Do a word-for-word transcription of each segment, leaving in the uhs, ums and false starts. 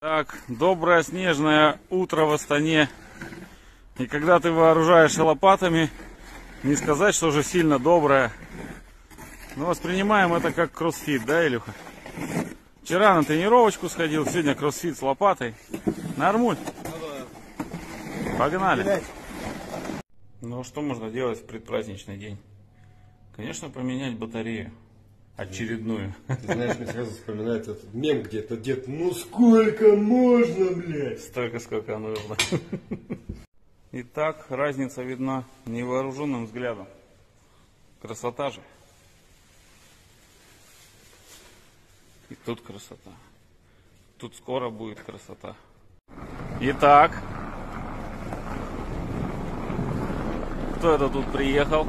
Так, доброе снежное утро в Астане. И когда ты вооружаешься лопатами, не сказать, что уже сильно доброе. Но воспринимаем это как кроссфит, да, Илюха? Вчера на тренировочку сходил, сегодня кроссфит с лопатой. Нормуль. Погнали. Ну что можно делать в предпраздничный день? Конечно, поменять батарею. Очередную. Ты знаешь, мне сразу вспоминается этот мем, где это дед, ну сколько можно, блядь? Столько, сколько нужно. Итак, разница видна невооруженным взглядом. Красота же. И тут красота. Тут скоро будет красота. Итак. Кто это тут приехал?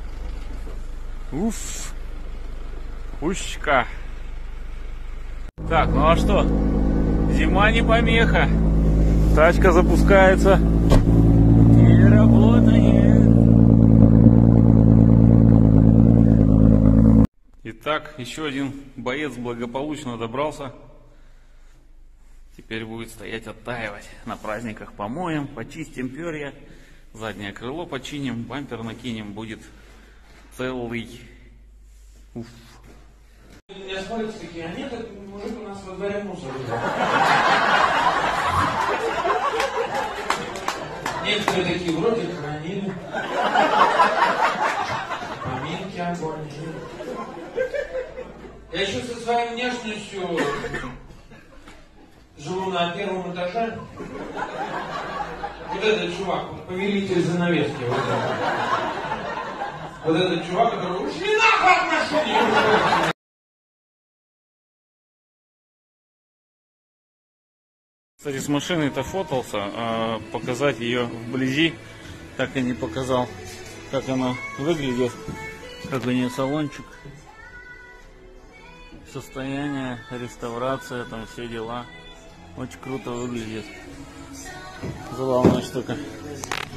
Уф. Пущка. Так, ну а что? Зима не помеха. Тачка запускается и работает. Итак, еще один боец благополучно добрался. Теперь будет стоять оттаивать. На праздниках помоем, почистим перья, заднее крыло починим, бампер накинем, будет целый. Уф. Меня смотрите такие, а нет, этот мужик у нас во дворе мусор. Некоторые такие вроде хранили. Поминки, огонь. Я еще со своей внешностью живу на первом этаже. Вот этот чувак, повелитель занавески. Вот этот, вот этот чувак, который ушли нахуй от машины. Кстати, с машиной-то фотался, а показать ее вблизи так и не показал, как она выглядит, как у нее салончик, состояние, реставрация, там все дела. Очень круто выглядит. Забавная штука.